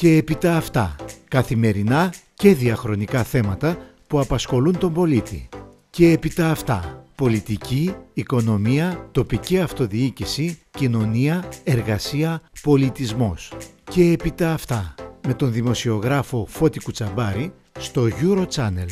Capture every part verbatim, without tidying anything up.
Και έπειτα αυτά, καθημερινά και διαχρονικά θέματα που απασχολούν τον πολίτη. Και έπειτα αυτά, πολιτική, οικονομία, τοπική αυτοδιοίκηση, κοινωνία, εργασία, πολιτισμός. Και έπειτα αυτά, με τον δημοσιογράφο Φώτη Κουτσαμπάρη στο Eurochannel.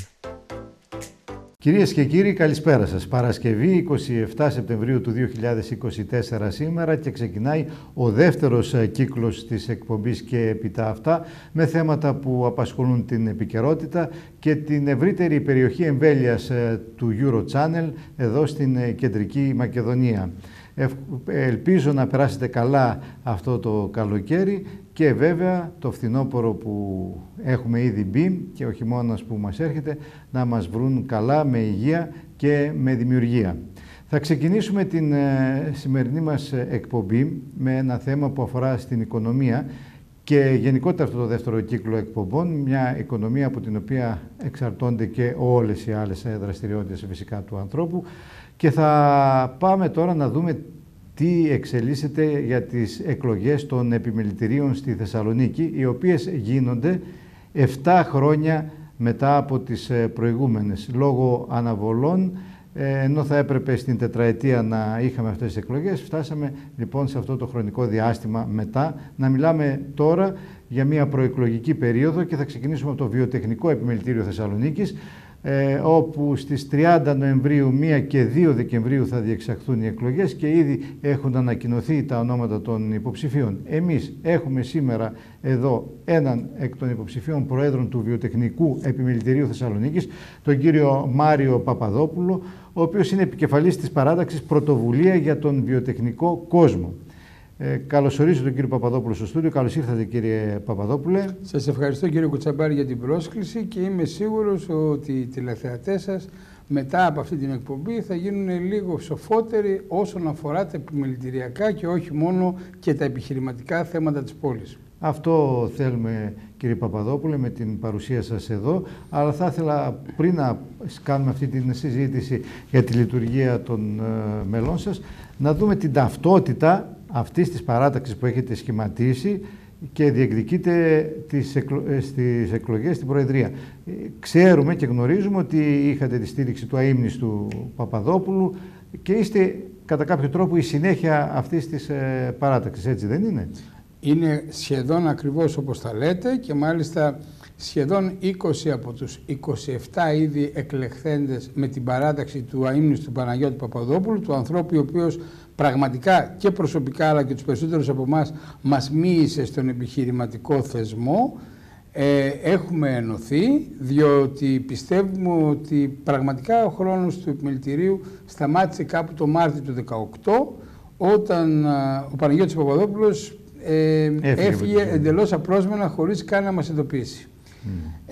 Κυρίες και κύριοι, καλησπέρα σας. Παρασκευή εικοστή εβδόμη Σεπτεμβρίου του δύο χιλιάδες είκοσι τέσσερα σήμερα και ξεκινάει ο δεύτερος κύκλος της εκπομπής και έπειτα αυτά με θέματα που απασχολούν την επικαιρότητα και την ευρύτερη περιοχή εμβέλειας του Eurochannel εδώ στην Κεντρική Μακεδονία. Ελπίζω να περάσετε καλά αυτό το καλοκαίρι και βέβαια το φθινόπωρο που έχουμε ήδη μπει και ο χειμώνας που μας έρχεται να μας βρουν καλά με υγεία και με δημιουργία. Θα ξεκινήσουμε την ε, σημερινή μας εκπομπή με ένα θέμα που αφορά στην οικονομία και γενικότερα αυτό το δεύτερο κύκλο εκπομπών, μια οικονομία από την οποία εξαρτώνται και όλες οι άλλες δραστηριότητες φυσικά του ανθρώπου. Και θα πάμε τώρα να δούμε τι εξελίσσεται για τις εκλογές των επιμελητηρίων στη Θεσσαλονίκη, οι οποίες γίνονται επτά χρόνια μετά από τις προηγούμενες. Λόγω αναβολών, ενώ θα έπρεπε στην τετραετία να είχαμε αυτές τις εκλογές, φτάσαμε λοιπόν σε αυτό το χρονικό διάστημα μετά. Να μιλάμε τώρα για μια προεκλογική περίοδο και θα ξεκινήσουμε από το Βιοτεχνικό Επιμελητήριο Θεσσαλονίκης, Ε, όπου στις τριάντα Νοεμβρίου, πρώτη και δύο Δεκεμβρίου θα διεξαχθούν οι εκλογές και ήδη έχουν ανακοινωθεί τα ονόματα των υποψηφίων. Εμείς έχουμε σήμερα εδώ έναν εκ των υποψηφίων προέδρων του Βιοτεχνικού Επιμελητηρίου Θεσσαλονίκης, τον κύριο Μάριο Παπαδόπουλο, ο οποίος είναι επικεφαλής της παράταξης Πρωτοβουλία για τον Βιοτεχνικό Κόσμο. Ε, καλωσορίζω τον κύριο Παπαδόπουλο στο στούντιο. Καλώς ήρθατε, κύριε Παπαδόπουλε. Σας ευχαριστώ, κύριε Κουτσαμπάρη, για την πρόσκληση και είμαι σίγουρος ότι οι τηλεθεατές σας μετά από αυτή την εκπομπή θα γίνουν λίγο σοφότεροι όσον αφορά τα επιμελητηριακά και όχι μόνο και τα επιχειρηματικά θέματα της πόλης. Αυτό θέλουμε, κύριε Παπαδόπουλε, με την παρουσία σας εδώ, αλλά θα ήθελα πριν να κάνουμε αυτή την συζήτηση για τη λειτουργία των ε, μελών σας, να δούμε την ταυτότητα αυτής της παράταξης που έχετε σχηματίσει και διεκδικείτε τις εκλο... στις εκλογές στην Προεδρία. Ξέρουμε και γνωρίζουμε ότι είχατε τη στήριξη του αείμνηστου Παπαδόπουλου και είστε κατά κάποιο τρόπο η συνέχεια αυτής της ε, παράταξης, έτσι δεν είναι? Είναι σχεδόν ακριβώς όπως τα λέτε και μάλιστα σχεδόν είκοσι από τους είκοσι επτά ήδη εκλεχθέντες με την παράταξη του αείμνηστου Παναγιώτη Παπαδόπουλου, του ανθρώπου ο οποίος πραγματικά και προσωπικά αλλά και τους περισσότερους από εμάς μας μοίησε στον επιχειρηματικό θεσμό. Ε, έχουμε ενωθεί διότι πιστεύουμε ότι πραγματικά ο χρόνος του επιμελητηρίου σταμάτησε κάπου το Μάρτιο του δύο χιλιάδες δεκαοκτώ όταν α, ο Παναγιώτης Παπαδόπουλος ε, έφυγε, έφυγε εντελώς απρόσμενα χωρίς καν να μας ειδοποιήσει. Mm.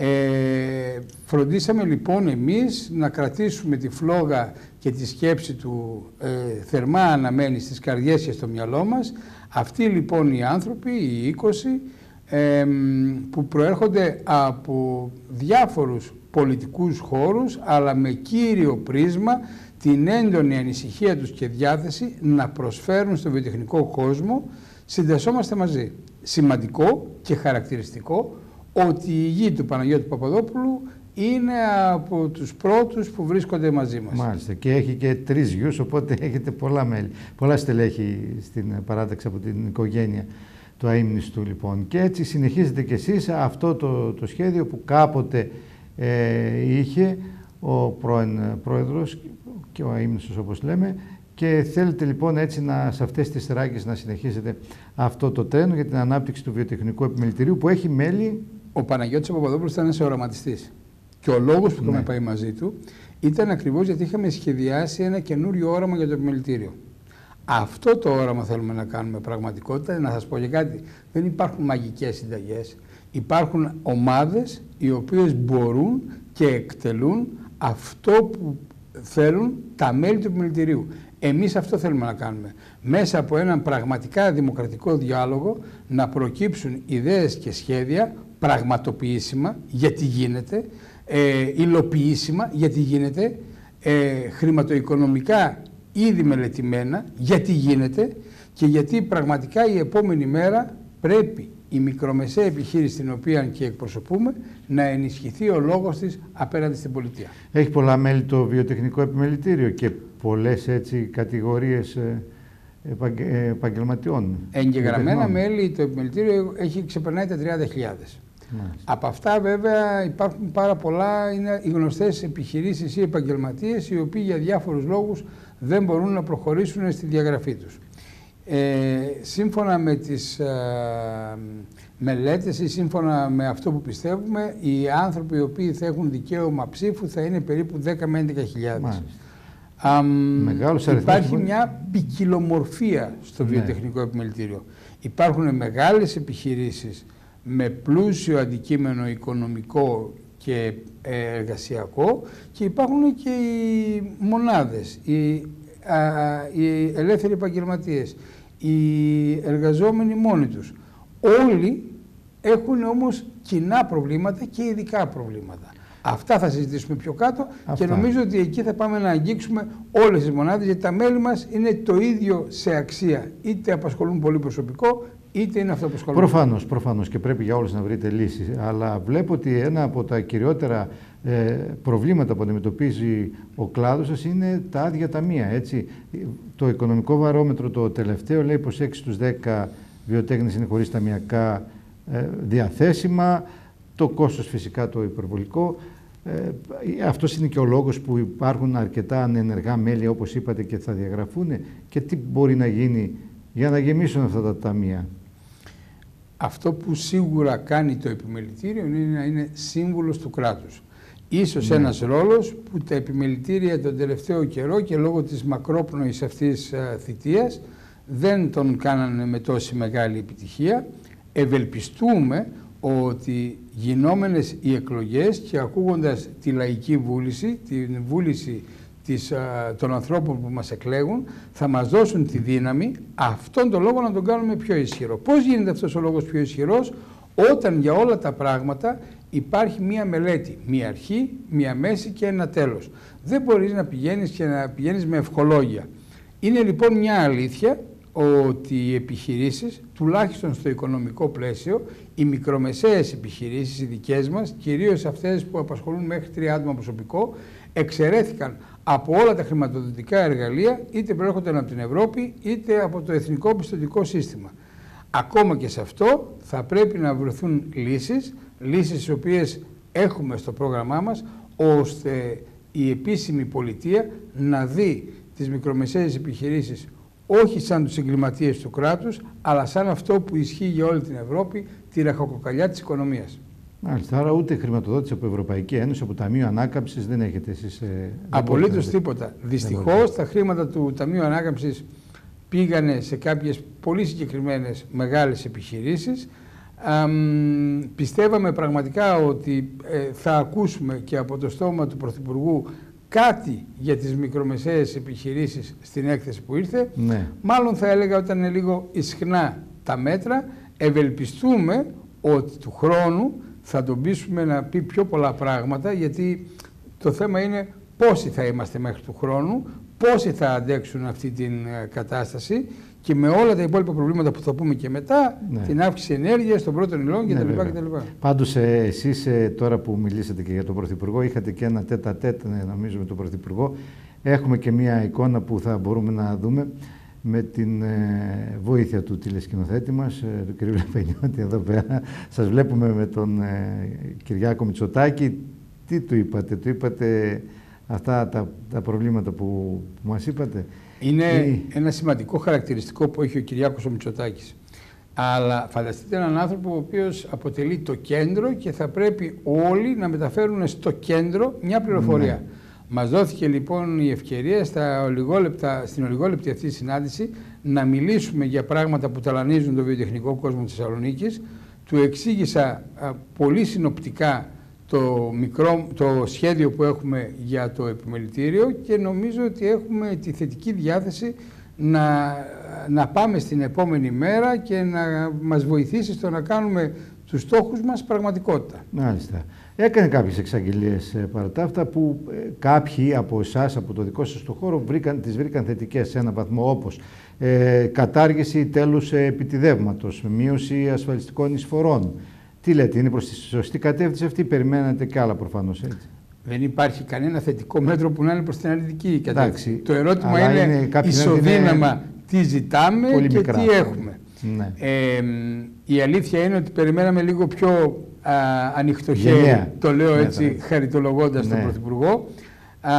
Ε, φροντίσαμε λοιπόν εμείς να κρατήσουμε τη φλόγα και τη σκέψη του ε, θερμά αναμένη στις καρδιές και στο μυαλό μας. Αυτοί λοιπόν οι άνθρωποι, οι είκοσι, ε, που προέρχονται από διάφορους πολιτικούς χώρους αλλά με κύριο πρίσμα την έντονη ανησυχία τους και διάθεση να προσφέρουν στο βιοτεχνικό κόσμο, συνδεσόμαστε μαζί. Σημαντικό και χαρακτηριστικό ότι η γη του Παναγιώτη Παπαδόπουλου είναι από τους πρώτους που βρίσκονται μαζί μας. Μάλιστα. Και έχει και τρεις γιους, οπότε έχετε πολλά μέλη, πολλά στελέχη στην παράταξη από την οικογένεια του αείμνηστου λοιπόν. Και έτσι συνεχίζετε κι εσείς αυτό το, το σχέδιο που κάποτε ε, είχε ο πρώην πρόεδρος και ο αείμνηστος όπως λέμε, και θέλετε λοιπόν έτσι να, σε αυτές τις ράγκες να συνεχίσετε αυτό το τρένο για την ανάπτυξη του Βιοτεχνικού Επιμελητηρίου που έχει μέλη. Ο Παναγιώτης Παπαδόπουλος ήταν ένας οραματιστής. Και ο λόγος που ναι. είχαμε πάει μαζί του ήταν ακριβώς γιατί είχαμε σχεδιάσει ένα καινούριο όραμα για το επιμελητήριο. Αυτό το όραμα θέλουμε να κάνουμε πραγματικότητα. Να σας πω και κάτι, δεν υπάρχουν μαγικές συνταγές. Υπάρχουν ομάδες οι οποίες μπορούν και εκτελούν αυτό που θέλουν τα μέλη του επιμελητηρίου. Εμείς αυτό θέλουμε να κάνουμε. Μέσα από έναν πραγματικά δημοκρατικό διάλογο να προκύψουν ιδέες και σχέδια πραγματοποιήσιμα, γιατί γίνεται, ε, υλοποιήσιμα, γιατί γίνεται, ε, χρηματοοικονομικά ήδη μελετημένα, γιατί γίνεται και γιατί πραγματικά η επόμενη μέρα πρέπει η μικρομεσαία επιχείρηση την οποία και εκπροσωπούμε να ενισχυθεί ο λόγος της απέναντι στην πολιτεία. Έχει πολλά μέλη το βιοτεχνικό επιμελητήριο και πολλές έτσι κατηγορίες επαγγελματιών. Εγγεγραμμένα μέλη το επιμελητήριο έχει ξεπερνάει τα τριάντα χιλιάδες. Από αυτά βέβαια υπάρχουν πάρα πολλά, είναι οι γνωστές επιχειρήσεις ή επαγγελματίες οι οποίοι για διάφορους λόγους δεν μπορούν να προχωρήσουν στη διαγραφή τους. Ε, σύμφωνα με τις ε, μελέτες ή σύμφωνα με αυτό που πιστεύουμε, οι άνθρωποι οι οποίοι θα έχουν δικαίωμα ψήφου θα είναι περίπου δέκα με έντεκα χιλιάδες. Υπάρχει μια ποικιλομορφία στο ναι. βιοτεχνικό επιμελητήριο. Υπάρχουν μεγάλες επιχειρήσεις με πλούσιο αντικείμενο οικονομικό και εργασιακό και υπάρχουν και οι μονάδες, οι, α, οι ελεύθεροι επαγγελματίες, οι εργαζόμενοι μόνοι τους. Όλοι έχουν όμως κοινά προβλήματα και ειδικά προβλήματα. Αυτά θα συζητήσουμε πιο κάτω. Αυτά. Και νομίζω ότι εκεί θα πάμε να αγγίξουμε όλες τις μονάδες, γιατί τα μέλη μας είναι το ίδιο σε αξία. Είτε απασχολούν πολύ προσωπικό, είτε είναι αυτοαπασχολούν. Προφανώς, προφανώς και πρέπει για όλους να βρείτε λύσεις. Αλλά βλέπω ότι ένα από τα κυριότερα ε, προβλήματα που αντιμετωπίζει ο κλάδος σας είναι τα άδεια ταμεία. Έτσι. Το οικονομικό βαρόμετρο το τελευταίο λέει πως έξι στους δέκα βιοτέχνες είναι χωρίς ταμιακά ε, διαθέσιμα. Το κόστος φυσικά το υπερβολικό. Ε, αυτός είναι και ο λόγος που υπάρχουν αρκετά ανενεργά μέλη, όπως είπατε, και θα διαγραφούν. Και τι μπορεί να γίνει για να γεμίσουν αυτά τα ταμεία. Αυτό που σίγουρα κάνει το επιμελητήριο είναι να είναι σύμβουλος του κράτους. Ίσως ναι. ένας ρόλος που τα επιμελητήρια τον τελευταίο καιρό και λόγω της μακρόπνοης αυτής θητείας δεν τον κάνανε με τόση μεγάλη επιτυχία. Ευελπιστούμε ότι γινόμενες οι εκλογές και ακούγοντας τη λαϊκή βούληση, την βούληση της, α, των ανθρώπων που μας εκλέγουν, θα μας δώσουν τη δύναμη αυτόν τον λόγο να τον κάνουμε πιο ισχυρό. Πώς γίνεται αυτός ο λόγος πιο ισχυρός? Όταν για όλα τα πράγματα υπάρχει μία μελέτη, μία αρχή, μία μέση και ένα τέλος. Δεν μπορείς να πηγαίνεις και να πηγαίνεις με ευχολόγια. Είναι λοιπόν μια αλήθεια ότι οι επιχειρήσεις, τουλάχιστον στο οικονομικό πλαίσιο, οι μικρομεσαίες επιχειρήσεις, οι δικές μας, κυρίως αυτές που απασχολούν μέχρι τρία άτομα προσωπικό, εξαιρέθηκαν από όλα τα χρηματοδοτικά εργαλεία, είτε προέρχονταν από την Ευρώπη, είτε από το εθνικό πιστωτικό σύστημα. Ακόμα και σε αυτό θα πρέπει να βρεθούν λύσεις, λύσεις τις οποίες έχουμε στο πρόγραμμά μας, ώστε η επίσημη πολιτεία να δει τις μικρομεσαίες επιχειρήσεις όχι σαν τους εγκληματίες του κράτους, αλλά σαν αυτό που ισχύει για όλη την Ευρώπη, τη ραχοκοκαλιά της οικονομίας. Μάλιστα, άρα ούτε χρηματοδότηση από Ευρωπαϊκή Ένωση, από Ταμείο Ανάκαμψης δεν έχετε εσείς? Ε, Απολύτως τίποτα. Δυστυχώς τα χρήματα του Ταμείου Ανάκαμψης πήγανε σε κάποιες πολύ συγκεκριμένες μεγάλες επιχειρήσεις. Αμ, πιστεύαμε πραγματικά ότι ε, θα ακούσουμε και από το στόμα του Πρωθυπουργού κάτι για τις μικρομεσαίες επιχειρήσεις στην έκθεση που ήρθε. Ναι. Μάλλον θα έλεγα όταν είναι λίγο ισχνά τα μέτρα, ευελπιστούμε ότι του χρόνου θα τον πείσουμε να πει πιο πολλά πράγματα, γιατί το θέμα είναι πόσοι θα είμαστε μέχρι του χρόνου, πόσοι θα αντέξουν αυτή την κατάσταση και με όλα τα υπόλοιπα προβλήματα που θα πούμε και μετά, ναι. την αύξηση ενέργειας, των πρώτων υλών κτλ. Ναι, κτλ. Πάντως ε, εσείς ε, τώρα που μιλήσατε και για τον Πρωθυπουργό, είχατε και ένα τέτα τέτ νομίζω με τον Πρωθυπουργό. Έχουμε και μια εικόνα που θα μπορούμε να δούμε με την ε, βοήθεια του τηλεσκηνοθέτη μας, ε, του κ. Λαπενιώτη εδώ πέρα. Σας βλέπουμε με τον ε, Κυριάκο Μητσοτάκη. Τι του είπατε? Του είπατε αυτά τα, τα προβλήματα που, που μας είπατε? Είναι Ή... ένα σημαντικό χαρακτηριστικό που έχει ο Κυριάκος ο Μητσοτάκης. Αλλά φανταστείτε έναν άνθρωπο ο οποίος αποτελεί το κέντρο και θα πρέπει όλοι να μεταφέρουν στο κέντρο μια πληροφορία. Ναι. Μας δόθηκε λοιπόν η ευκαιρία στα ολιγόλεπτα, στην ολιγόλεπτη αυτή συνάντηση να μιλήσουμε για πράγματα που ταλανίζουν το βιοτεχνικό κόσμο της Θεσσαλονίκης. Του εξήγησα α, πολύ συνοπτικά το, μικρό, το σχέδιο που έχουμε για το επιμελητήριο και νομίζω ότι έχουμε τη θετική διάθεση να, να πάμε στην επόμενη μέρα και να μας βοηθήσει στο να κάνουμε τους στόχους μας πραγματικότητα. Μάλιστα. Έκανε κάποιες εξαγγελίες ε, παρά τα αυτά που ε, κάποιοι από εσάς, από το δικό σας το χώρο, βρήκαν, τις βρήκαν θετικές σε έναν βαθμό, όπως ε, κατάργηση τέλους επιτιδεύματος, μείωση ασφαλιστικών εισφορών. Τι λέτε, είναι προς τη σωστή κατεύθυνση αυτή, περιμένετε κι άλλα προφανώς, έτσι? Δεν υπάρχει κανένα θετικό μέτρο που να είναι προς την αρνητική κατεύθυνση. Το ερώτημα είναι, είναι ισοδύναμα είναι... τι ζητάμε και μικρά, τι έχουμε. Ναι. Ε, η αλήθεια είναι ότι περιμέναμε λίγο πιο α, ανοιχτό χέρι, το λέω έτσι ναι, χαριτολογώντας ναι. τον Πρωθυπουργό. Α,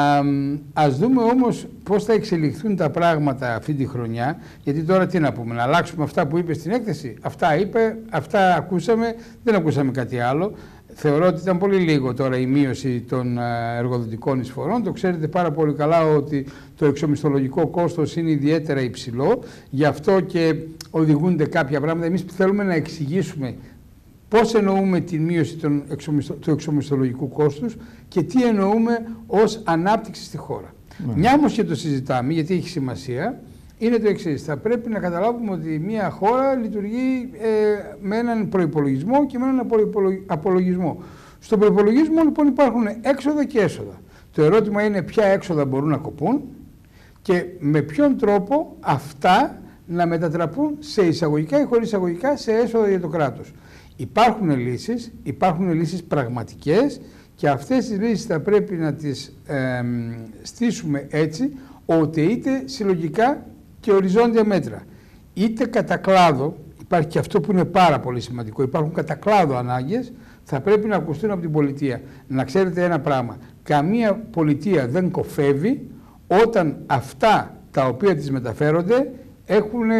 ας δούμε όμως πώς θα εξελιχθούν τα πράγματα αυτή τη χρονιά, γιατί τώρα τι να πούμε, να αλλάξουμε αυτά που είπε στην έκθεση? Αυτά είπε, αυτά ακούσαμε, δεν ακούσαμε κάτι άλλο. Θεωρώ ότι ήταν πολύ λίγο τώρα η μείωση των εργοδοτικών εισφορών. Το ξέρετε πάρα πολύ καλά ότι το εξομισθολογικό κόστος είναι ιδιαίτερα υψηλό. Γι' αυτό και οδηγούνται κάποια πράγματα. Εμείς θέλουμε να εξηγήσουμε πώς εννοούμε τη μείωση των εξομισθω... του εξομισθολογικού κόστους και τι εννοούμε ως ανάπτυξη στη χώρα. Mm. Μια όμως και το συζητάμε, γιατί έχει σημασία, είναι το εξής. Θα πρέπει να καταλάβουμε ότι μια χώρα λειτουργεί ε, με έναν προϋπολογισμό και με έναν απολογισμό. Στον προϋπολογισμό λοιπόν υπάρχουν έξοδα και έσοδα. Το ερώτημα είναι ποια έξοδα μπορούν να κοπούν και με ποιον τρόπο αυτά να μετατραπούν σε εισαγωγικά ή χωρίς εισαγωγικά σε έσοδα για το κράτος. Υπάρχουν λύσεις, υπάρχουν λύσεις πραγματικές και αυτές τις λύσεις θα πρέπει να τις ε, στήσουμε έτσι ότι είτε συλλογικά και οριζόντια μέτρα, είτε κατά κλάδο, υπάρχει και αυτό που είναι πάρα πολύ σημαντικό, υπάρχουν κατά κλάδο ανάγκες, θα πρέπει να ακουστούν από την πολιτεία. Να ξέρετε ένα πράγμα, καμία πολιτεία δεν κοφεύει όταν αυτά τα οποία τις μεταφέρονται έχουν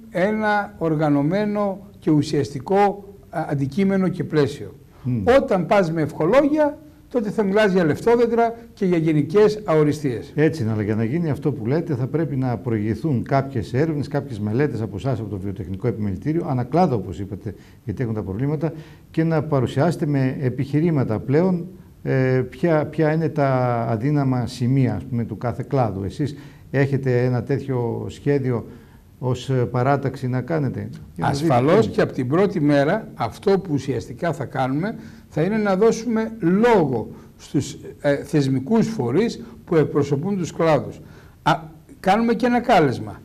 ένα οργανωμένο και ουσιαστικό αντικείμενο και πλαίσιο. Mm. Όταν πας με ευχολόγια, τότε θα μιλάς για λεφτόδεντρα και για γενικές αοριστείες. Έτσι είναι, αλλά για να γίνει αυτό που λέτε θα πρέπει να προηγηθούν κάποιες έρευνες, κάποιες μελέτες από εσάς, από το Βιοτεχνικό Επιμελητήριο, ανακλάδο όπως είπατε, γιατί έχουν τα προβλήματα, και να παρουσιάσετε με επιχειρήματα πλέον ε, ποια, ποια είναι τα αδύναμα σημεία, ας πούμε, του κάθε κλάδου. Εσείς έχετε ένα τέτοιο σχέδιο ως παράταξη να κάνετε? Ασφαλώς και από την πρώτη μέρα αυτό που ουσιαστικά θα κάνουμε θα είναι να δώσουμε λόγο στους ε, θεσμικούς φορείς που εκπροσωπούν τους κλάδους. Α, κάνουμε και ένα κάλεσμα.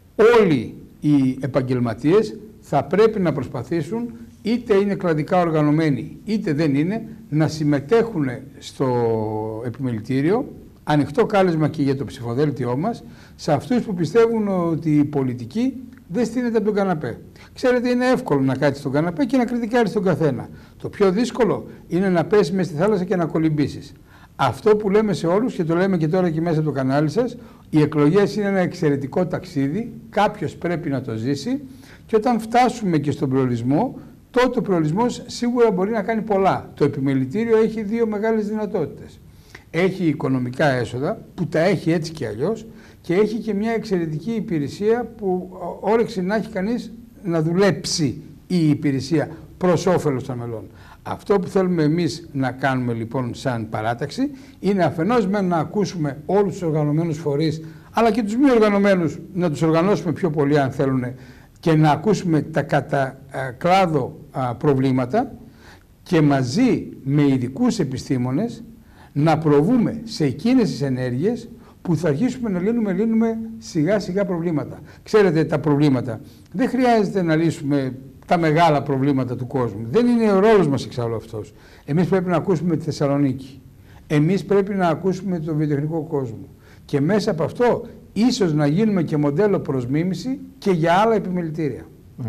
Όλοι οι επαγγελματίες θα πρέπει να προσπαθήσουν, είτε είναι κλαδικά οργανωμένοι είτε δεν είναι, να συμμετέχουν στο επιμελητήριο. Ανοιχτό κάλεσμα και για το ψηφοδέλτιό μας, σε αυτούς που πιστεύουν ότι η πολιτική δεν στείνεται από τον καναπέ. Ξέρετε, είναι εύκολο να κάτσεις στον καναπέ και να κριτικάρεις τον καθένα. Το πιο δύσκολο είναι να πέσεις μες στη θάλασσα και να κολυμπήσεις. Αυτό που λέμε σε όλους, και το λέμε και τώρα και μέσα από το κανάλι σας, οι εκλογές είναι ένα εξαιρετικό ταξίδι, κάποιος πρέπει να το ζήσει και όταν φτάσουμε και στον προορισμό, τότε ο προορισμός σίγουρα μπορεί να κάνει πολλά. Το επιμελητήριο έχει δύο μεγάλες δυνατότητες. Έχει οικονομικά έσοδα που τα έχει έτσι και αλλιώς και έχει και μια εξαιρετική υπηρεσία που όρεξη να έχει κανείς να δουλέψει η υπηρεσία προς όφελος των μελών. Αυτό που θέλουμε εμείς να κάνουμε λοιπόν σαν παράταξη είναι αφενός με να ακούσουμε όλους τους οργανωμένους φορείς αλλά και τους μη οργανωμένους, να τους οργανώσουμε πιο πολύ αν θέλουν και να ακούσουμε τα κατά κλάδο προβλήματα και μαζί με ειδικούς επιστήμονες να προβούμε σε εκείνες τις ενέργειες που θα αρχίσουμε να λύνουμε, λύνουμε σιγά σιγά προβλήματα. Ξέρετε, τα προβλήματα δεν χρειάζεται να λύσουμε τα μεγάλα προβλήματα του κόσμου. Δεν είναι ο ρόλος μας εξάλλου αυτός. Εμείς πρέπει να ακούσουμε τη Θεσσαλονίκη. Εμείς πρέπει να ακούσουμε τον βιοτεχνικό κόσμο. Και μέσα από αυτό ίσως να γίνουμε και μοντέλο προς μίμηση και για άλλα επιμελητήρια.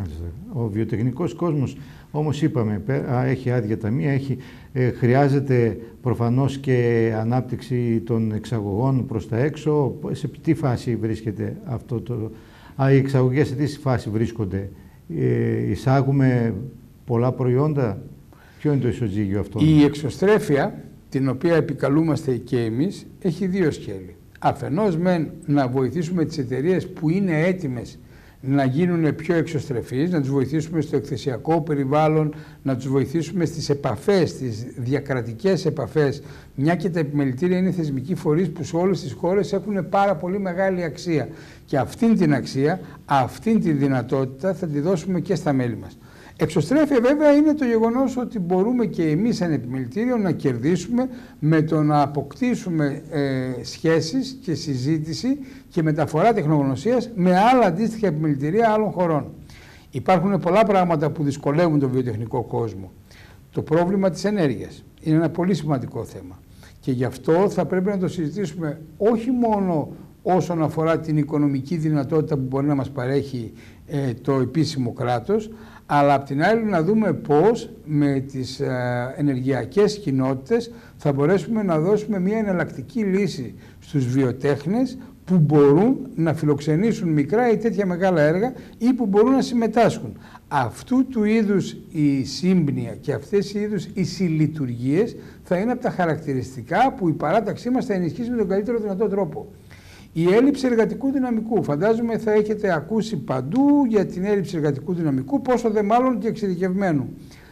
Ο βιοτεχνικός κόσμος, όμως είπαμε, έχει άδεια ταμεία, έχει, ε, χρειάζεται προφανώς και ανάπτυξη των εξαγωγών προς τα έξω. Σε τι φάση βρίσκεται αυτό το... Α, οι εξαγωγές σε τι φάση βρίσκονται? Ε, εισάγουμε πολλά προϊόντα? Ποιο είναι το ισοζύγιο αυτό? Η εξωστρέφεια, την οποία επικαλούμαστε και εμείς, έχει δύο σκέλη. Αφενός μεν να βοηθήσουμε τις εταιρείες που είναι έτοιμες να γίνουν πιο εξωστρεφείς, να τους βοηθήσουμε στο εκθεσιακό περιβάλλον, να τους βοηθήσουμε στις επαφές, στις διακρατικές επαφές, μια και τα επιμελητήρια είναι θεσμικοί φορείς που σε όλες τις χώρες έχουν πάρα πολύ μεγάλη αξία. Και αυτήν την αξία, αυτήν τη δυνατότητα θα τη δώσουμε και στα μέλη μας. Εξωστρέφεια βέβαια είναι το γεγονός ότι μπορούμε και εμείς σαν επιμελητήριο να κερδίσουμε με το να αποκτήσουμε ε, σχέσεις και συζήτηση και μεταφορά τεχνογνωσίας με άλλα αντίστοιχα επιμελητήρια άλλων χωρών. Υπάρχουν πολλά πράγματα που δυσκολεύουν τον βιοτεχνικό κόσμο. Το πρόβλημα της ενέργειας είναι ένα πολύ σημαντικό θέμα και γι' αυτό θα πρέπει να το συζητήσουμε όχι μόνο όσον αφορά την οικονομική δυνατότητα που μπορεί να μας παρέχει ε, το επίσημο κράτος, αλλά απ' την άλλη να δούμε πώς με τις ε, ενεργειακές κοινότητες θα μπορέσουμε να δώσουμε μια εναλλακτική λύση στους βιοτέχνες που μπορούν να φιλοξενήσουν μικρά ή τέτοια μεγάλα έργα ή που μπορούν να συμμετάσχουν. Αυτού του είδους η σύμπνοια και αυτές οι είδους οι συλλειτουργίες θα είναι από τα χαρακτηριστικά που η παράταξή μας θα ενισχύσει με τον καλύτερο δυνατό τρόπο. Η έλλειψη εργατικού δυναμικού. Φαντάζομαι θα έχετε ακούσει παντού για την έλλειψη εργατικού δυναμικού, πόσο δε μάλλον και εξειδικευμένου.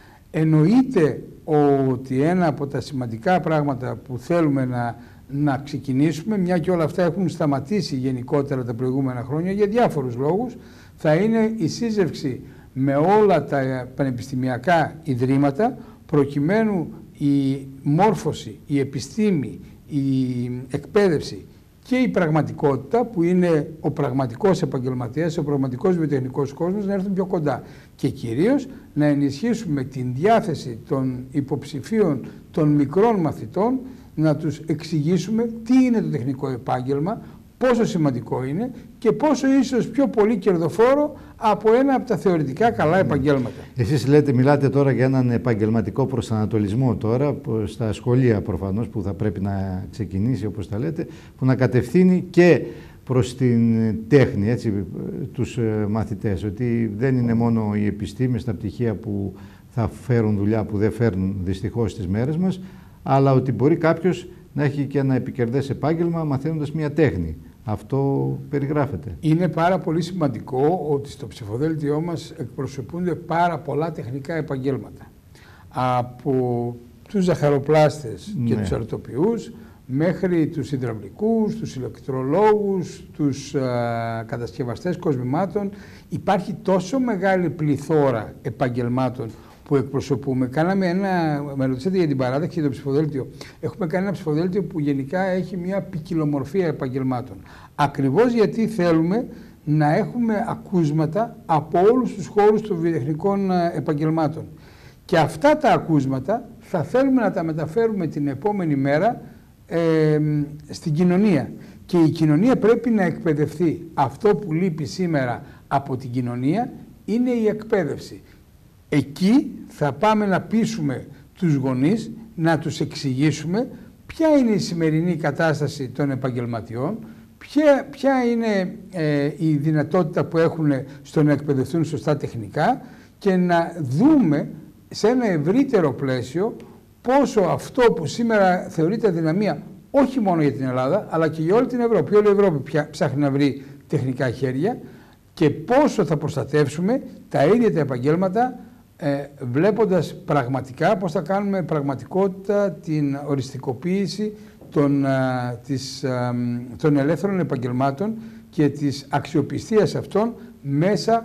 Εννοείται ότι ένα από τα σημαντικά πράγματα που θέλουμε να, να ξεκινήσουμε, μια και όλα αυτά έχουν σταματήσει γενικότερα τα προηγούμενα χρόνια για διάφορους λόγους, θα είναι η σύζευξη με όλα τα πανεπιστημιακά ιδρύματα, προκειμένου η μόρφωση, η επιστήμη, η εκπαίδευση και η πραγματικότητα που είναι ο πραγματικός επαγγελματίας, ο πραγματικός βιοτεχνικός κόσμος να έρθουν πιο κοντά και κυρίως να ενισχύσουμε την διάθεση των υποψηφίων των μικρών μαθητών να τους εξηγήσουμε τι είναι το τεχνικό επάγγελμα, πόσο σημαντικό είναι και πόσο ίσως πιο πολύ κερδοφόρο από ένα από τα θεωρητικά καλά επαγγέλματα. Εσείς λέτε, μιλάτε τώρα για έναν επαγγελματικό προσανατολισμό τώρα, στα σχολεία προφανώς που θα πρέπει να ξεκινήσει όπως τα λέτε, που να κατευθύνει και προς την τέχνη, έτσι, τους μαθητές, ότι δεν είναι μόνο οι επιστήμες, τα πτυχία που θα φέρουν δουλειά που δεν φέρνουν δυστυχώς στις μέρες μας, αλλά ότι μπορεί κάποιος να έχει και ένα επικερδές επάγγελμα μαθαίνοντας μια τέχνη. Αυτό περιγράφεται. Είναι πάρα πολύ σημαντικό ότι στο ψηφοδέλτιό μας εκπροσωπούνται πάρα πολλά τεχνικά επαγγέλματα. Από τους ζαχαροπλάστες ναι. και τους αρτοποιούς μέχρι τους υδραυλικούς, τους ηλεκτρολόγους, τους α, κατασκευαστές κοσμημάτων. Υπάρχει τόσο μεγάλη πληθώρα επαγγελμάτων που εκπροσωπούμε. Κάναμε ένα, με ρωτήσατε για την παράταξη και το ψηφοδέλτιο. Έχουμε κάνει ένα ψηφοδέλτιο που γενικά έχει μια ποικιλομορφία επαγγελμάτων. Ακριβώς γιατί θέλουμε να έχουμε ακούσματα από όλους τους χώρους των βιοτεχνικών επαγγελμάτων. Και αυτά τα ακούσματα θα θέλουμε να τα μεταφέρουμε την επόμενη μέρα ε, στην κοινωνία. Και η κοινωνία πρέπει να εκπαιδευτεί. Αυτό που λείπει σήμερα από την κοινωνία είναι η εκπαίδευση. Εκεί θα πάμε να πείσουμε τους γονείς, να τους εξηγήσουμε ποια είναι η σημερινή κατάσταση των επαγγελματιών, ποια, ποια είναι ε, η δυνατότητα που έχουν στο να εκπαιδευτούν σωστά τεχνικά και να δούμε σε ένα ευρύτερο πλαίσιο πόσο αυτό που σήμερα θεωρείται αδυναμία όχι μόνο για την Ελλάδα αλλά και για όλη την Ευρώπη. Όλη η Ευρώπη ψάχνει να βρει τεχνικά χέρια και πόσο θα προστατεύσουμε τα ίδια τα επαγγέλματα Ε, βλέποντας πραγματικά πώς θα κάνουμε πραγματικότητα την οριστικοποίηση των, α, της, α, των ελεύθερων επαγγελμάτων και της αξιοπιστίας αυτών μέσα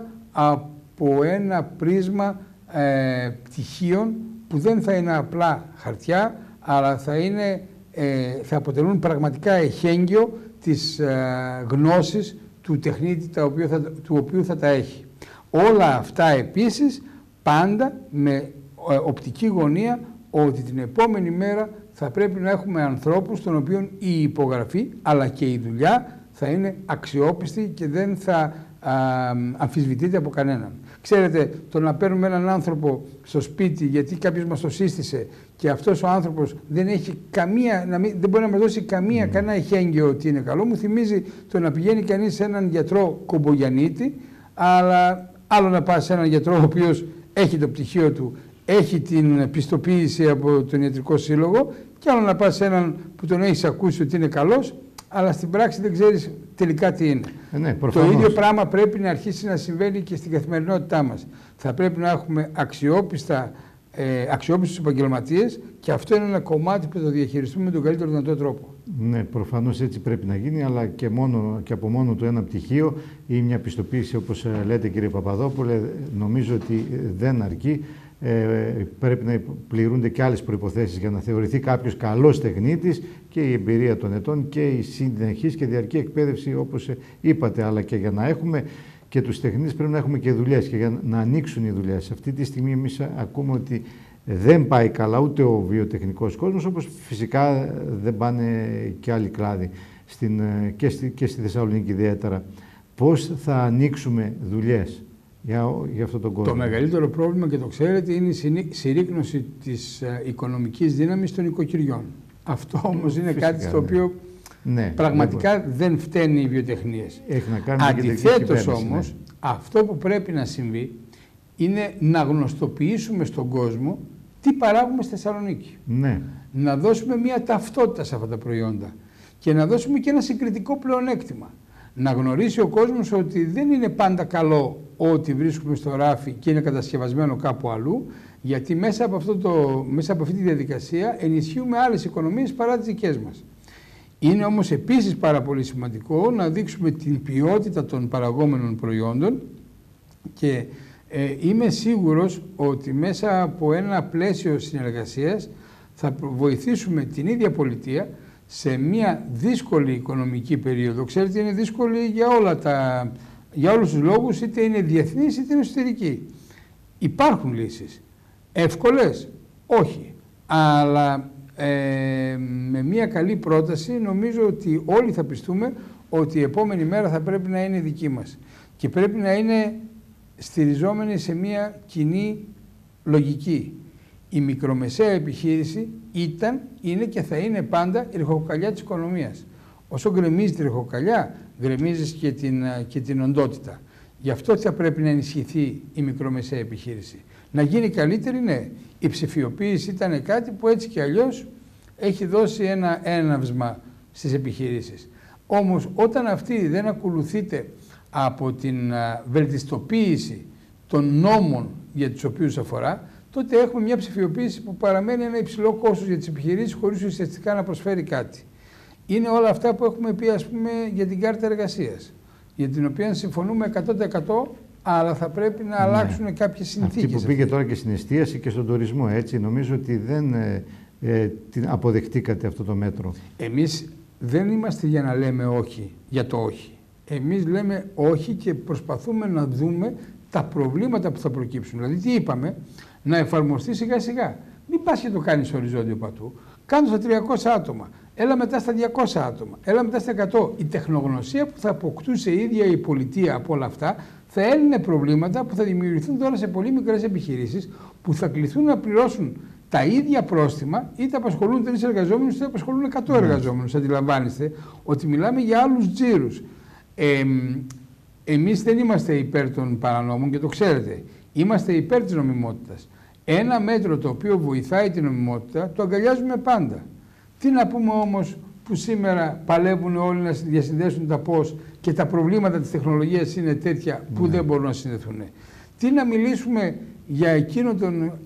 από ένα πρίσμα ε, πτυχίων που δεν θα είναι απλά χαρτιά, αλλά θα, είναι, ε, θα αποτελούν πραγματικά εχέγγυο της ε, γνώσης του τεχνίτη τα οποία θα, του οποίου θα τα έχει. Όλα αυτά επίσης πάντα με οπτική γωνία ότι την επόμενη μέρα θα πρέπει να έχουμε ανθρώπους των οποίων η υπογραφή αλλά και η δουλειά θα είναι αξιόπιστη και δεν θα α, αμφισβητείται από κανέναν. Ξέρετε, το να παίρνουμε έναν άνθρωπο στο σπίτι γιατί κάποιος μας το σύστησε και αυτός ο άνθρωπος δεν έχει καμία, να μην, δεν μπορεί να μας δώσει καμία, mm. κανένα εχέγγυο ότι είναι καλό, μου θυμίζει το να πηγαίνει κανείς σε έναν γιατρό κομπογιανίτη, αλλά άλλο να πάει σε έναν γιατρό ο οποίος έχει το πτυχίο του, έχει την πιστοποίηση από τον Ιατρικό Σύλλογο και άλλο να πας σε έναν που τον έχεις ακούσει ότι είναι καλός, αλλά στην πράξη δεν ξέρεις τελικά τι είναι. Ε, ναι, το ίδιο πράγμα πρέπει να αρχίσει να συμβαίνει και στην καθημερινότητά μας. Θα πρέπει να έχουμε αξιόπιστα ε, αξιόπιστους επαγγελματίες και αυτό είναι ένα κομμάτι που θα το διαχειριστούμε με τον καλύτερο δυνατό τρόπο. Ναι, προφανώς έτσι πρέπει να γίνει, αλλά και, μόνο, και από μόνο του ένα πτυχίο ή μια πιστοποίηση, όπως λέτε κύριε Παπαδόπουλε, νομίζω ότι δεν αρκεί. Ε, πρέπει να πληρούνται και άλλες προϋποθέσεις για να θεωρηθεί κάποιος καλός τεχνίτης, και η εμπειρία των ετών και η συνεχής και διαρκή εκπαίδευση, όπως είπατε, αλλά και για να έχουμε και τους τεχνίτες πρέπει να έχουμε και δουλειές και για να ανοίξουν οι δουλειές. Αυτή τη στιγμή εμείς ακούμε ότι δεν πάει καλά ούτε ο βιοτεχνικός κόσμος, όπως φυσικά δεν πάνε και άλλοι κλάδοι στην, και, στη, και στη Θεσσαλονίκη ιδιαίτερα. Πώς θα ανοίξουμε δουλειές για, για αυτόν τον κόσμο? Το μεγαλύτερο πρόβλημα, και το ξέρετε, είναι η συρρίκνωση της οικονομικής δύναμης των οικοκυριών. Αυτό όμως είναι Φυσικά, κάτι στο οποίο ναι, πραγματικά ναι, δεν φταίνουν οι βιοτεχνίες. Έχει να κάνει Αντιθέτως όμως, ναι. αυτό που πρέπει να συμβεί είναι να γνωστοποιήσουμε στον κόσμο τι παράγουμε στη Θεσσαλονίκη. Ναι. Να δώσουμε μια ταυτότητα σε αυτά τα προϊόντα και να δώσουμε και ένα συγκριτικό πλεονέκτημα. Να γνωρίσει ο κόσμος ότι δεν είναι πάντα καλό ό,τι βρίσκουμε στο ράφι και είναι κατασκευασμένο κάπου αλλού, γιατί μέσα από, αυτό το, μέσα από αυτή τη διαδικασία ενισχύουμε άλλες οικονομίες παρά τις δικές μας. Είναι όμως επίσης πάρα πολύ σημαντικό να δείξουμε την ποιότητα των παραγόμενων προϊόντων και ε, είμαι σίγουρος ότι μέσα από ένα πλαίσιο συνεργασίας θα βοηθήσουμε την ίδια πολιτεία σε μια δύσκολη οικονομική περίοδο. Ξέρετε, είναι δύσκολη για, όλα τα, για όλους τους λόγους, είτε είναι διεθνής είτε είναι εσωτερική. Υπάρχουν λύσεις. Εύκολες, όχι. Αλλά ε, με μια καλή πρόταση νομίζω ότι όλοι θα πιστούμε ότι η επόμενη μέρα θα πρέπει να είναι δική μας. Και πρέπει να είναι στηριζόμενη σε μια κοινή λογική. Η μικρομεσαία επιχείρηση ήταν, είναι και θα είναι πάντα η ρεχοκοκαλιά της οικονομίας. Όσο γκρεμίζει τη ρεχοκοκαλιά, γκρεμίζεις και την, και την οντότητα. Γι' αυτό θα πρέπει να ενισχυθεί η μικρομεσαία επιχείρηση. Να γίνει καλύτερη, ναι. Η ψηφιοποίηση ήταν κάτι που έτσι και αλλιώς έχει δώσει ένα έναυσμα στις επιχειρήσεις. Όμως όταν αυτή δεν ακολουθείται από την βελτιστοποίηση των νόμων για τους οποίους αφορά, τότε έχουμε μια ψηφιοποίηση που παραμένει ένα υψηλό κόστος για τις επιχειρήσεις χωρίς ουσιαστικά να προσφέρει κάτι. Είναι όλα αυτά που έχουμε πει, ας πούμε, για την κάρτα εργασίας, για την οποία συμφωνούμε εκατό τοις εκατό, αλλά θα πρέπει να ναι. αλλάξουν κάποιες συνθήκες. Αυτή που πήγε τώρα και στην εστίαση και στον τουρισμό, έτσι, νομίζω ότι δεν ε, ε, αποδεχτήκατε αυτό το μέτρο. Εμείς δεν είμαστε για να λέμε όχι για το όχι. Εμείς λέμε όχι και προσπαθούμε να δούμε τα προβλήματα που θα προκύψουν. Δηλαδή, τι είπαμε, να εφαρμοστεί σιγά σιγά. Μην πας και το κάνεις οριζόντιο πατού. Κάνε στα τριακόσια άτομα. Έλα μετά στα διακόσια άτομα. Έλα μετά στα εκατό. Η τεχνογνωσία που θα αποκτούσε η ίδια η πολιτεία από όλα αυτά θα έλυνε προβλήματα που θα δημιουργηθούν τώρα σε πολύ μικρές επιχειρήσεις που θα κληθούν να πληρώσουν τα ίδια πρόστιμα, είτε απασχολούν τρεις εργαζόμενους είτε απασχολούν εκατό εργαζόμενους. Αντιλαμβάνεστε ότι μιλάμε για άλλους τζίρους. Ε, εμείς δεν είμαστε υπέρ των παρανόμων και το ξέρετε. Είμαστε υπέρ της νομιμότητας. Ένα μέτρο το οποίο βοηθάει την νομιμότητα το αγκαλιάζουμε πάντα. Τι να πούμε όμως που σήμερα παλεύουν όλοι να διασυνδέσουν τα πώς και τα προβλήματα της τεχνολογίας είναι τέτοια που ναι. δεν μπορούν να συνδεθούν. Τι να μιλήσουμε για εκείνο τον α,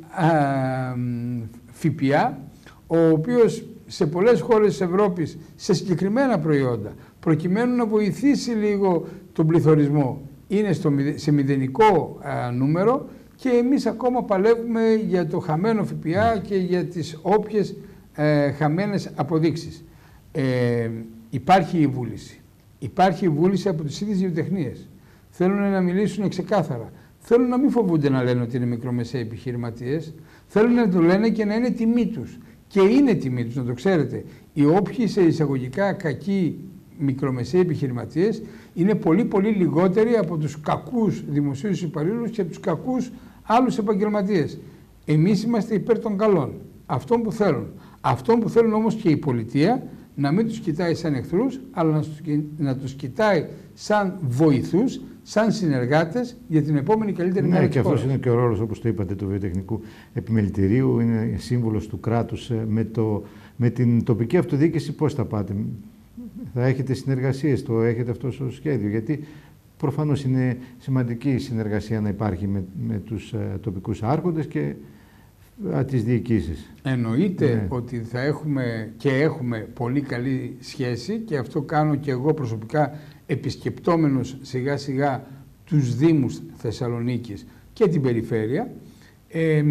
ΦΠΑ, ο οποίος σε πολλές χώρες της Ευρώπης, σε συγκεκριμένα προϊόντα, προκειμένου να βοηθήσει λίγο τον πληθωρισμό, είναι στο, σε μηδενικό α, νούμερο και εμείς ακόμα παλεύουμε για το χαμένο ΦΠΑ και για τις όποιες ε, χαμένες αποδείξεις. Ε, υπάρχει η βούληση. Υπάρχει η βούληση από τις ίδιες βιοτεχνίες. Θέλουν να μιλήσουν ξεκάθαρα. Θέλουν να μην φοβούνται να λένε ότι είναι μικρομεσαίοι επιχειρηματίες. Θέλουν να το λένε και να είναι τιμή τους. Και είναι τιμή τους, να το ξέρετε. Οι όποιοι σε εισαγωγικά κακοί μικρομεσαίοι επιχειρηματίες είναι πολύ πολύ λιγότεροι από τους κακούς δημοσίους υπαλλήλους και τους κακούς άλλους επαγγελματίες. Εμείς είμαστε υπέρ των καλών. Αυτών που θέλουν. Αυτών που θέλουν όμως και η πολιτεία να μην τους κοιτάει σαν εχθρούς, αλλά να τους κοιτάει σαν βοηθούς, σαν συνεργάτες για την επόμενη καλύτερη μέρα. Ναι, και αυτός είναι και ο ρόλος, όπως το είπατε, του Βιοτεχνικού Επιμελητηρίου. Είναι σύμβουλος του κράτους με, το, με την τοπική αυτοδιοίκηση. Πώς θα πάτε, θα έχετε συνεργασίες, το έχετε αυτό στο σχέδιο? Γιατί προφανώς είναι σημαντική η συνεργασία να υπάρχει με, με τους uh, τοπικούς άρχοντες και τις διοικήσεις. Εννοείται Ναι. ότι θα έχουμε και έχουμε πολύ καλή σχέση και αυτό κάνω και εγώ προσωπικά επισκεπτόμενος σιγά σιγά τους Δήμους Θεσσαλονίκης και την περιφέρεια ε,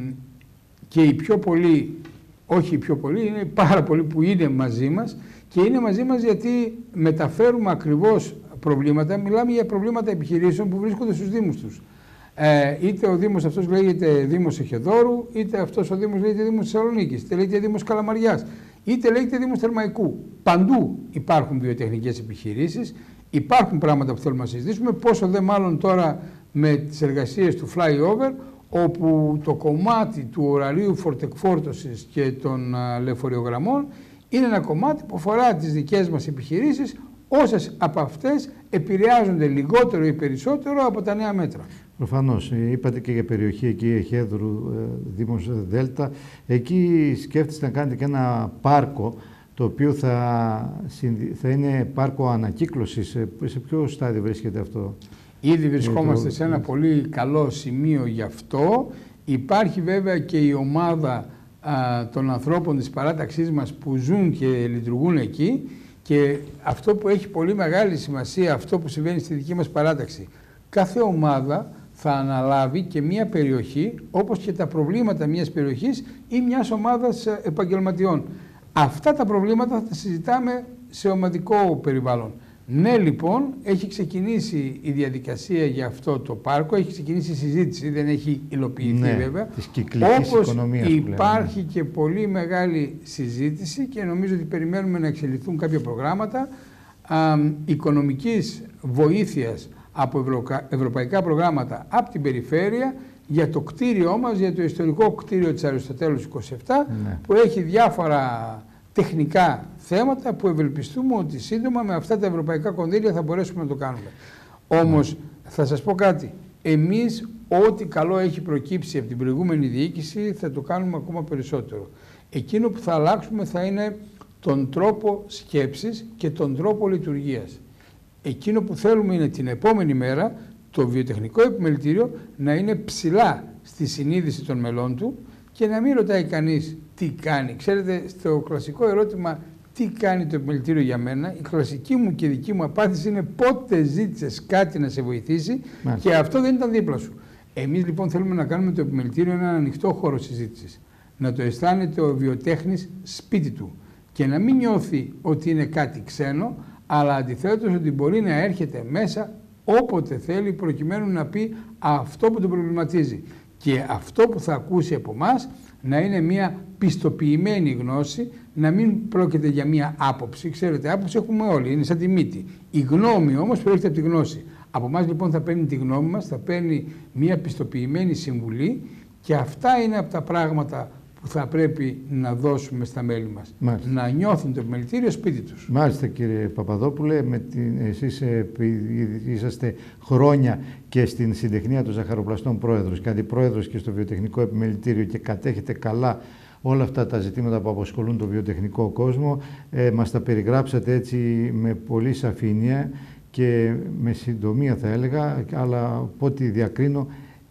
και οι πιο πολλοί, όχι οι πιο πολλοί, είναι πάρα πολλοί που είναι μαζί μας και είναι μαζί μας γιατί μεταφέρουμε ακριβώς προβλήματα, μιλάμε για προβλήματα επιχειρήσεων που βρίσκονται στους Δήμους τους. Ε, είτε ο Δήμος αυτός λέγεται Δήμος Εχεδόρου, είτε αυτός ο Δήμος λέγεται Δήμος Θεσσαλονίκης, είτε λέγεται Δήμος Καλαμαριάς, είτε λέγεται Δήμος Θερμαϊκού. Παντού υπάρχουν βιοτεχνικές επιχειρήσεις, υπάρχουν πράγματα που θέλουμε να συζητήσουμε, πόσο δε μάλλον τώρα με τις εργασίες του flyover, όπου το κομμάτι του ωραρίου φορτεκφόρτωσης και των α, λεωφορειογραμμών είναι ένα κομμάτι που αφορά τις δικές μας επιχειρήσεις, όσες από αυτές επηρεάζονται λιγότερο ή περισσότερο από τα νέα μέτρα. Προφανώς, είπατε και για περιοχή εκεί Εχέδρου, Δήμος Δέλτα, εκεί σκέφτεστε να κάνετε και ένα πάρκο, το οποίο θα, θα είναι πάρκο ανακύκλωσης. Σε ποιο στάδιο βρίσκεται αυτό? Ήδη βρισκόμαστε σε ένα πολύ καλό σημείο γι' αυτό. Υπάρχει βέβαια και η ομάδα α, των ανθρώπων της παράταξής μας που ζουν και λειτουργούν εκεί και αυτό που έχει πολύ μεγάλη σημασία, αυτό που συμβαίνει στη δική μας παράταξη. Κάθε ομάδα θα αναλάβει και μία περιοχή, όπως και τα προβλήματα μιας περιοχής ή μιας ομάδας επαγγελματιών. Αυτά τα προβλήματα θα τα συζητάμε σε ομαδικό περιβάλλον. Ναι, λοιπόν, έχει ξεκινήσει η διαδικασία για αυτό το πάρκο, έχει ξεκινήσει η συζήτηση, δεν έχει υλοποιηθεί ναι, βέβαια. Της κυκλικής όπως οικονομίας υπάρχει πλέον, ναι. και πολύ μεγάλη συζήτηση και νομίζω ότι περιμένουμε να εξελιχθούν κάποια προγράμματα α, οικονομικής βοήθειας από ευρω... ευρωπαϊκά προγράμματα από την περιφέρεια για το κτίριό μας, για το ιστορικό κτίριο της Αριστοτέλους είκοσι επτά, ναι. που έχει διάφορα τεχνικά θέματα που ευελπιστούμε ότι σύντομα με αυτά τα ευρωπαϊκά κονδύλια θα μπορέσουμε να το κάνουμε. Όμως, θα σας πω κάτι, εμείς ό,τι καλό έχει προκύψει από την προηγούμενη διοίκηση θα το κάνουμε ακόμα περισσότερο. Εκείνο που θα αλλάξουμε θα είναι τον τρόπο σκέψης και τον τρόπο λειτουργίας. Εκείνο που θέλουμε είναι την επόμενη μέρα το βιοτεχνικό επιμελητήριο να είναι ψηλά στη συνείδηση των μελών του και να μην ρωτάει κανείς τι κάνει. Ξέρετε, στο κλασικό ερώτημα τι κάνει το επιμελητήριο για μένα, η κλασική μου και δική μου απάντηση είναι πότε ζήτησες κάτι να σε βοηθήσει Μάλιστα. και αυτό δεν ήταν δίπλα σου. Εμείς λοιπόν θέλουμε να κάνουμε το επιμελητήριο ένα ανοιχτό χώρο συζήτησης. Να το αισθάνεται ο βιοτέχνης σπίτι του και να μην νιώθει ότι είναι κάτι ξένο, αλλά αντιθέτως ότι μπορεί να έρχεται μέσα όποτε θέλει προκειμένου να πει αυτό που τον προβληματίζει. Και αυτό που θα ακούσει από εμάς να είναι μια πιστοποιημένη γνώση, να μην πρόκειται για μια άποψη. Ξέρετε, άποψη έχουμε όλοι, είναι σαν τη μύτη. Η γνώμη όμως προέρχεται από τη γνώση. Από εμάς λοιπόν θα παίρνει τη γνώμη μας, θα παίρνει μια πιστοποιημένη συμβουλή και αυτά είναι από τα πράγματα που θα πρέπει να δώσουμε στα μέλη μας. Μάλιστα. Να νιώθουν το επιμελητήριο σπίτι τους. Μάλιστα, κύριε Παπαδόπουλε, με την, εσείς επειδή είσαστε χρόνια και στην συντεχνία των ζαχαροπλαστών πρόεδρος και αντιπρόεδρος και στο βιοτεχνικό επιμελητήριο και κατέχετε καλά όλα αυτά τα ζητήματα που απασχολούν τον βιοτεχνικό κόσμο, ε, μας τα περιγράψατε έτσι με πολύ σαφήνεια και με συντομία θα έλεγα, αλλά από ό,τι διακρίνω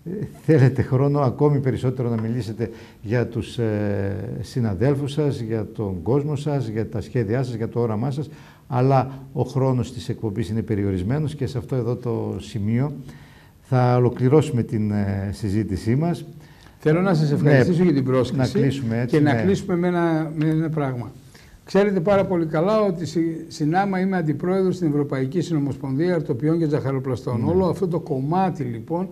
θέλετε χρόνο ακόμη περισσότερο να μιλήσετε για τους ε, συναδέλφους σας, για τον κόσμο σας, για τα σχέδιά σας, για το όραμά σας, αλλά ο χρόνος της εκπομπής είναι περιορισμένος και σε αυτό εδώ το σημείο θα ολοκληρώσουμε την ε, συζήτησή μας. Θέλω να σας ευχαριστήσω ναι, για την πρόσκληση να κλείσουμε έτσι, και ναι. να κλείσουμε με ένα, με ένα πράγμα. Ξέρετε πάρα πολύ καλά ότι συνάμα είμαι αντιπρόεδρος στην Ευρωπαϊκή Συνομοσπονδία Αρτοπιών και Ζαχαροπλαστών. Ναι. Όλο αυτό το κομμάτι λοιπόν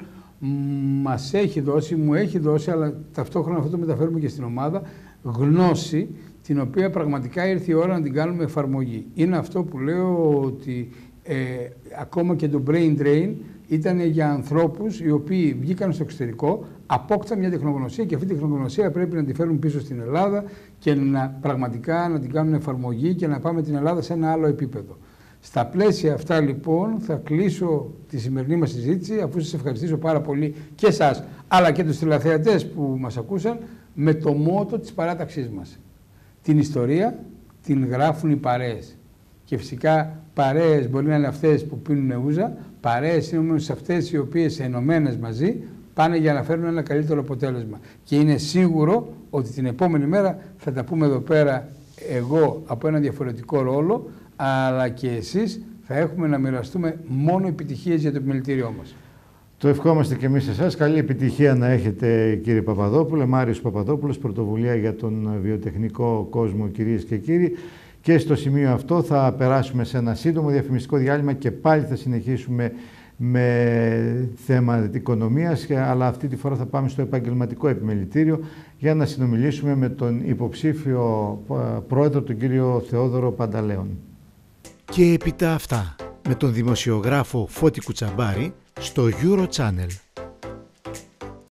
μας έχει δώσει, μου έχει δώσει, αλλά ταυτόχρονα αυτό το μεταφέρουμε και στην ομάδα, γνώση την οποία πραγματικά ήρθε η ώρα να την κάνουμε εφαρμογή. Είναι αυτό που λέω ότι ε, ακόμα και το brain drain ήταν για ανθρώπους οι οποίοι βγήκαν στο εξωτερικό, απόκτησαν μια τεχνογνωσία και αυτή τη τεχνογνωσία πρέπει να τη φέρουν πίσω στην Ελλάδα και να, πραγματικά να την κάνουν εφαρμογή και να πάμε την Ελλάδα σε ένα άλλο επίπεδο. Στα πλαίσια αυτά λοιπόν θα κλείσω τη σημερινή μας συζήτηση, αφού σας ευχαριστήσω πάρα πολύ και εσάς αλλά και τους τηλεθεατές που μας ακούσαν, με το μότο της παράταξής μας. Την ιστορία την γράφουν οι παρέες. Και φυσικά παρέες μπορεί να είναι αυτές που πίνουν ούζα, παρέες είναι όμως αυτές οι οποίες ενωμένες μαζί πάνε για να φέρουν ένα καλύτερο αποτέλεσμα. Και είναι σίγουρο ότι την επόμενη μέρα θα τα πούμε εδώ πέρα εγώ από ένα διαφορετικό ρόλο, αλλά και εσείς θα έχουμε να μοιραστούμε μόνο επιτυχίες για το επιμελητήριό μας. Το ευχόμαστε και εμείς εσάς. Καλή επιτυχία να έχετε, κύριε Παπαδόπουλε. Μάριος Παπαδόπουλος, πρωτοβουλία για τον βιοτεχνικό κόσμο, κυρίες και κύριοι. Και στο σημείο αυτό θα περάσουμε σε ένα σύντομο διαφημιστικό διάλειμμα και πάλι θα συνεχίσουμε με θέμα οικονομίας, αλλά αυτή τη φορά θα πάμε στο επαγγελματικό επιμελητήριο για να συνομιλήσουμε με τον υποψήφιο πρόεδρο, τον κύριο Θεόδωρο Πανταλέων. Και έπειτα αυτά με τον δημοσιογράφο Φώτη Κουτσαμπάρη στο Eurochannel.